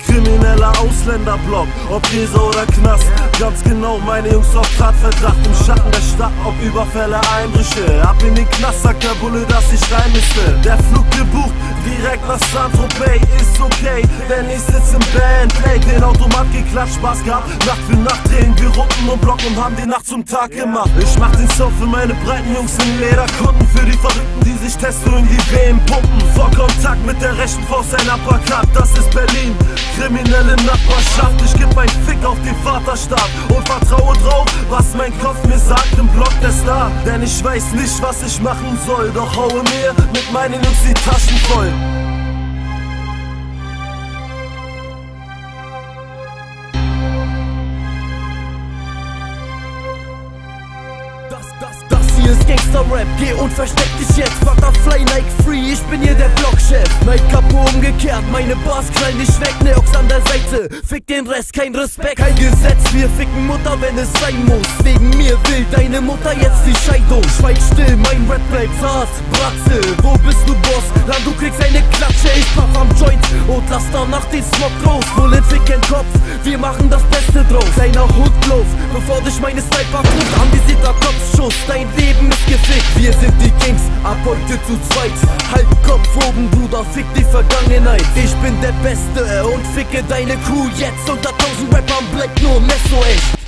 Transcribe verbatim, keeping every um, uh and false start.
krimineller Ausländerblock, ob Käse oder Knast. Ganz genau, meine Jungs auf Tatverdacht, im Schatten der Stadt, ob Überfälle, Einbrüche. Ab in den Knast, sagt der Bulle, dass ich rein müsste. Der Flug gebucht, direkt nach Saint-Tropez, ist okay, denn ich sitz im Bandplay. Den Automat geklatscht, Spaß gehabt, Nacht für Nacht drehen wir Runden und Block und haben die Nacht zum Tag gemacht. Ich mach den Sound für meine breiten Jungs in Lederkunden, für die Verrückten, die sich Testo in die Wehen pumpen. Vor Kontakt mit der rechten Faust ein Uppercut, das ist Berlin, kriminelle Nachbarschaft. Ich geb ein Fick auf den Vaterstaat und vertraue drauf, was mein Kopf mir sagt, im Block der Star. Denn ich weiß nicht, was ich machen soll, doch haue mir mit meinen Jungs die Taschen voll. Hier ist Gangster-Rap, geh und versteck dich jetzt. Butterfly, Nike Free, ich bin hier der Blockchef. Nike Kapo umgekehrt, meine Bars knallen nicht weg. Neokz an der Seite, fick den Rest, kein Respekt. Kein Gesetz, wir ficken Mutter, wenn es sein muss. Wegen mir will deine Mutter jetzt die Scheidung. Schweig still, mein Rap bleibt hart. Bratze, wo bist du, Boss? Lang, du kriegst eine Klatsche, ich puff am Joint und lass danach den Smog raus. Bullet, fick den Kopf, wir machen das Beste draus. Kleiner Hoodlauf, bevor dich meine Sniper trifft. Anvisierter Kopfschuss, dein Leben ist gefickt. Wir sind die Kings, ab heute zu zweit. Halt Kopf oben, Bruder, fick die Vergangenheit. Ich bin der Beste und ficke deine Crew jetzt. Unter tausend Rappern bleibt nur Messoone echt.